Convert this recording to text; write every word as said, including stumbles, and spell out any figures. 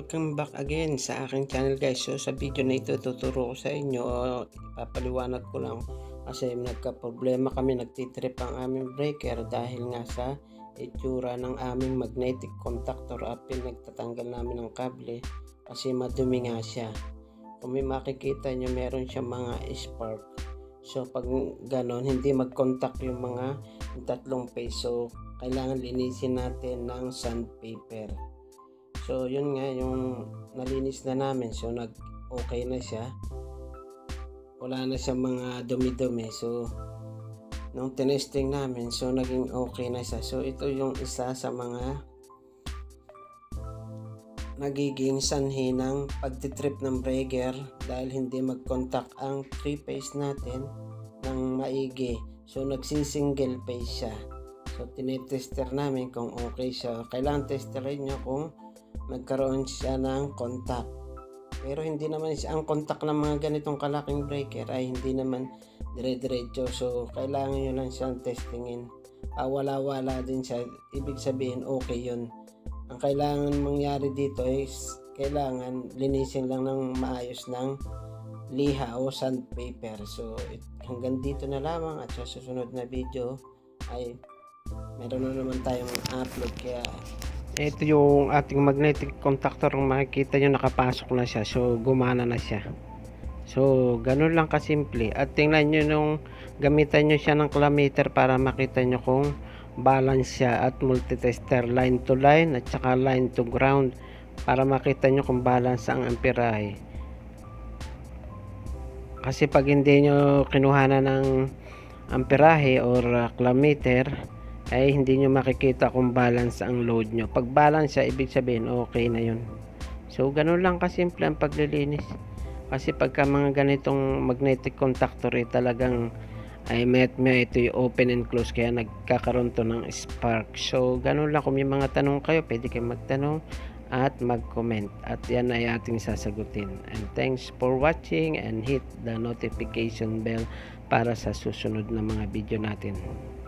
welcome back again sa aking channel guys. So sa video na ito tuturo ko sa inyo, ipapaliwanag ko lang kasi nagka-problema kami, nagtitrip ang aming breaker dahil nga sa itsura ng aming magnetic contactor at pinagtatanggal namin ng kable kasi madumi nga siya. Kung may makikita nyo, meron siya mga spark. So pag ganon, hindi mag-contact yung mga yung tatlong phase. So kailangan linisin natin ng sandpaper. So yun nga, yung nalinis na namin, so nag okay na siya, wala na siya mga dumi-dumi. So nung tinesting namin, so naging okay na siya. So ito yung isa sa mga nagiging sanhi ng pagtitrip ng breaker dahil hindi mag-contact ang three phase natin ng maigi. So nagsisingle phase siya. So tinetester namin kung okay siya. Kailangan testerin nyo kung nagkaroon siya ng contact. Pero hindi naman siya, ang contact ng mga ganitong kalaking breaker ay hindi naman dire-diretso. So kailangan nyo lang siyang testingin. Ah, wala-wala din siya. Ibig sabihin okay yun. Ang kailangan mangyari dito is kailangan linisin lang ng maayos ng liha o sandpaper. So it, hanggang dito na lamang at sa susunod na video ay meron na naman tayong upload. Kaya ito yung ating magnetic contactor, makikita nyo nakapasok na siya, so gumana na siya. So ganun lang kasimple. At tingnan nyo nung gamitan nyo siya ng kilometer para makita nyo kung balance siya, at multitester line to line at saka line to ground para makita nyo kung balance ang amperahe. Kasi pag hindi nyo kinuhanan ng amperahe or uh, kilometer ay hindi nyo makikita kung balance ang load nyo. Pag balance siya, ibig sabihin okay na yun. So ganun lang kasimple ang paglilinis. Kasi pagka mga ganitong magnetic contactor eh, talagang ay met may ito yung open and close, kaya nagkakaroon to ng spark. So ganun lang. Kung may mga tanong kayo, pwede kayo magtanong at mag-comment, at yan ay ating sasagutin. And thanks for watching, and hit the notification bell para sa susunod na mga video natin.